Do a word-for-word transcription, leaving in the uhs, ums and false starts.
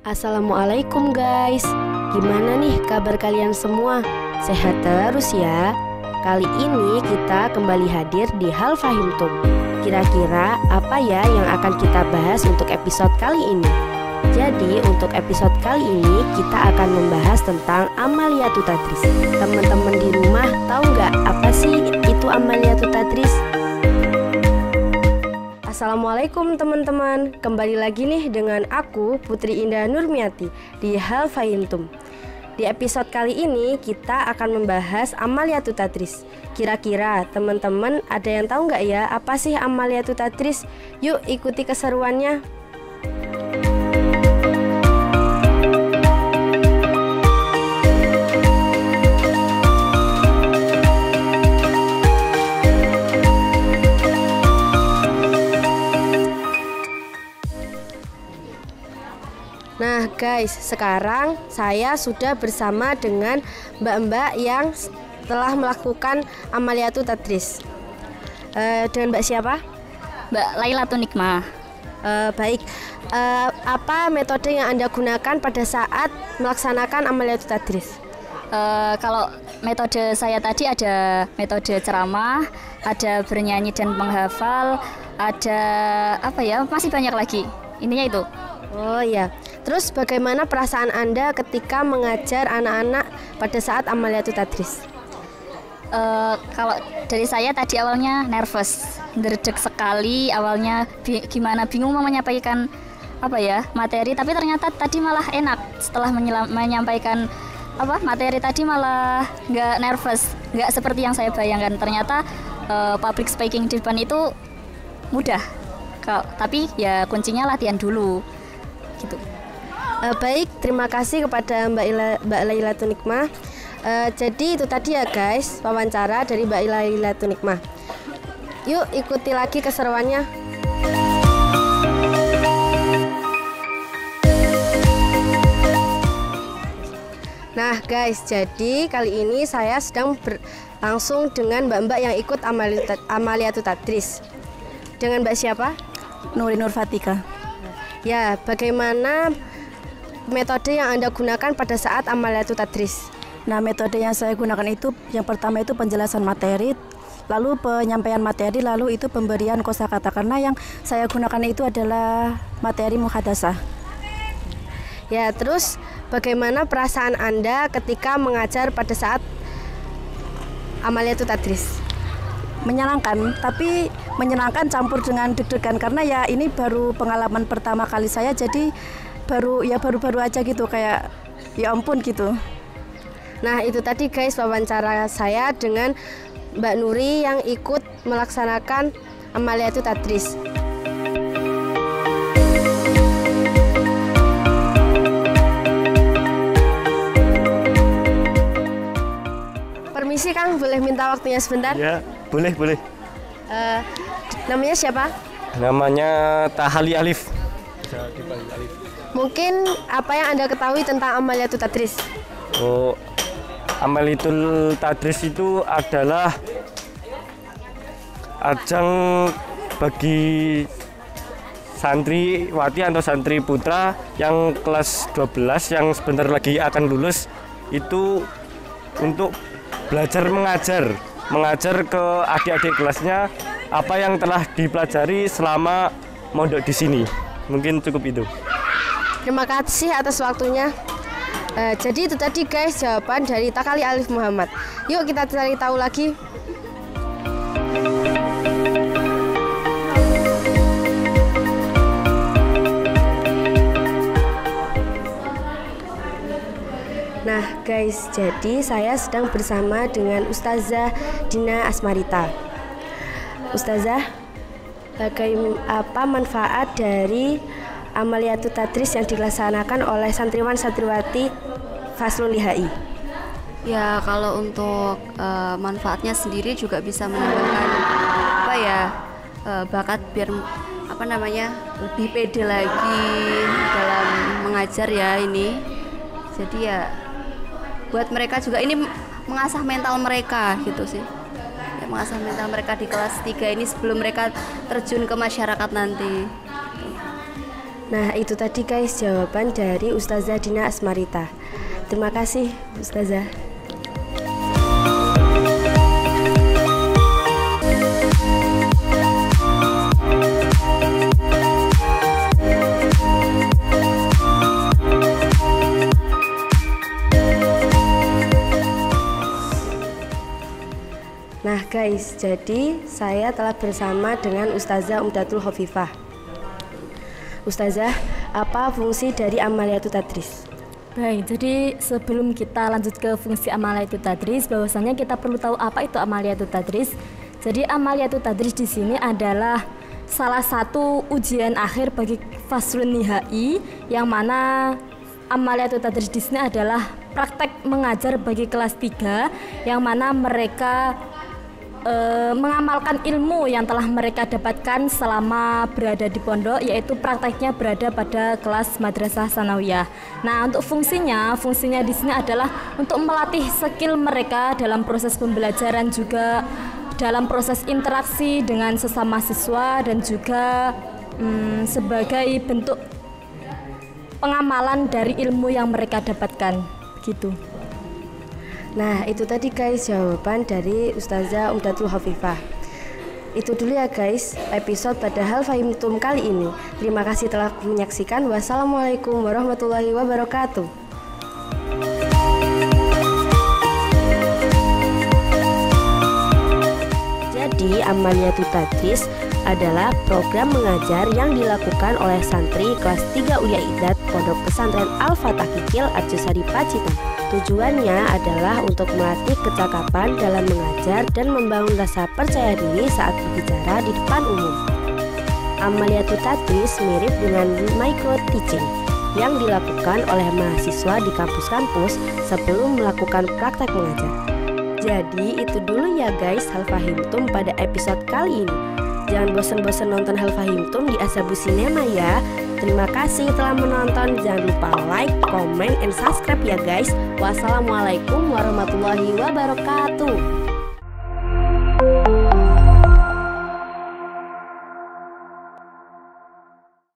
Assalamualaikum guys. Gimana nih kabar kalian semua? Sehat terus ya. Kali ini kita kembali hadir di Hal Fahimtum. Kira-kira apa ya yang akan kita bahas untuk episode kali ini? Jadi untuk episode kali ini kita akan membahas tentang Amaliyatu Tadris. Teman-teman di rumah tahu nggak apa sih itu Amaliyatu Tadris? Assalamualaikum teman-teman. Kembali lagi nih dengan aku Putri Indah Nurmiati di Hal Fahimtum. Di episode kali ini kita akan membahas Amaliyatu Tadris. Kira-kira teman-teman ada yang tahu nggak ya apa sih Amaliyatu Tadris? Yuk ikuti keseruannya. Nah guys, sekarang saya sudah bersama dengan mbak-mbak yang telah melakukan Amaliyatu Tadris. uh, Dengan mbak siapa? Mbak Lailatul Nikmah. uh, Baik, uh, apa metode yang Anda gunakan pada saat melaksanakan Amaliyatu Tadris? Uh, kalau metode saya tadi ada metode ceramah, ada bernyanyi dan menghafal, ada apa ya, masih banyak lagi. Intinya itu. Oh ya, terus bagaimana perasaan Anda ketika mengajar anak-anak pada saat Amaliyatu Tadris? Uh, kalau dari saya tadi awalnya nervous, derdek sekali awalnya, bi gimana bingung mau menyampaikan apa ya materi, tapi ternyata tadi malah enak setelah menyampaikan apa materi tadi malah nggak nervous, nggak seperti yang saya bayangkan. Ternyata uh, public speaking di depan itu mudah, kalo, tapi ya kuncinya latihan dulu. Gitu. Uh, baik, terima kasih kepada Mbak Ila, Mbak Lailatul Nikmah. Uh, jadi itu tadi ya guys, wawancara dari Mbak Lailatul Nikmah. Yuk ikuti lagi keseruannya. Nah guys, jadi kali ini saya sedang berlangsung dengan mbak-mbak yang ikut Amaliyatu Tadris. Dengan mbak siapa? Nuri Nur Fatika. Ya, bagaimana metode yang Anda gunakan pada saat Amaliyatu Tadris? Nah, metode yang saya gunakan itu yang pertama itu penjelasan materi, lalu penyampaian materi, lalu itu pemberian kosakata, karena yang saya gunakan itu adalah materi muhadasah. Ya, terus bagaimana perasaan Anda ketika mengajar pada saat Amaliyatu Tadris? Menyenangkan, tapi menyenangkan campur dengan deg-degan karena ya ini baru pengalaman pertama kali saya, jadi baru ya baru-baru aja gitu, kayak ya ampun gitu. Nah itu tadi guys wawancara saya dengan Mbak Nuri yang ikut melaksanakan Amaliyatu Tadris. Permisi Kang, boleh minta waktunya sebentar? Ya, boleh, boleh. Uh, namanya siapa? Namanya Tahali Alif. Mungkin apa yang Anda ketahui tentang Amaliyatu Tadris? Oh, Amaliyatul Tadris itu adalah ajang bagi santriwati atau santri putra yang kelas dua belas yang sebentar lagi akan lulus itu untuk belajar mengajar, mengajar ke adik-adik kelasnya apa yang telah dipelajari selama mondok di sini. Mungkin cukup itu. Terima kasih atas waktunya. Uh, jadi itu tadi guys jawaban dari Takali Alif Muhammad. Yuk kita cari tahu lagi. Nah guys, jadi saya sedang bersama dengan Ustazah Dina Asmarita. Ustazah, bagaimana apa manfaat dari Amaliyatu Tadris yang dilaksanakan oleh santriwan santriwati Faslul Lihai? Ya kalau untuk uh, manfaatnya sendiri juga bisa menambahkan apa ya uh, bakat biar apa namanya lebih pede lagi dalam mengajar ya ini. Jadi ya buat mereka juga ini mengasah mental mereka gitu sih. Ya, mengasah mental mereka di kelas tiga ini sebelum mereka terjun ke masyarakat nanti. Nah, itu tadi guys jawaban dari Ustazah Dina Asmarita. Terima kasih Ustazah. Nah guys, jadi saya telah bersama dengan Ustazah Umdatul Khofifah. Ustazah, apa fungsi dari amaliyatu tadris? Baik, jadi sebelum kita lanjut ke fungsi amaliyatu tadris, bahwasanya kita perlu tahu apa itu amaliyatu tadris. Jadi amaliyatu tadris di sini adalah salah satu ujian akhir bagi faslun nihai, yang mana amaliyatu tadris di sini adalah praktek mengajar bagi kelas tiga, yang mana mereka E, mengamalkan ilmu yang telah mereka dapatkan selama berada di pondok, yaitu prakteknya berada pada kelas madrasah sanawiyah. Nah, untuk fungsinya, fungsinya di sini adalah untuk melatih skill mereka dalam proses pembelajaran, juga dalam proses interaksi dengan sesama siswa, dan juga hmm, sebagai bentuk pengamalan dari ilmu yang mereka dapatkan, gitu. Nah, itu tadi guys jawaban dari Ustazah Umdatul Khofifah. Itu dulu ya guys episode pada Hal Fahimtum kali ini. Terima kasih telah menyaksikan. Wassalamualaikum warahmatullahi wabarakatuh. Jadi amaliyatu tadris adalah program mengajar yang dilakukan oleh santri kelas tiga Ulia Idat Pondok Pesantren Al-Fatah Kikil Arjosari Pacitan. Tujuannya adalah untuk melatih kecakapan dalam mengajar dan membangun rasa percaya diri saat berbicara di depan umum. Amaliyatu tadris mirip dengan micro teaching yang dilakukan oleh mahasiswa di kampus-kampus sebelum melakukan praktek mengajar. Jadi itu dulu ya guys Hal Fahimtum pada episode kali ini. Jangan bosan-bosan nonton Hal Fahimtum di Asabu Cinema ya. Terima kasih telah menonton. Jangan lupa like, comment, and subscribe ya guys. Wassalamualaikum warahmatullahi wabarakatuh.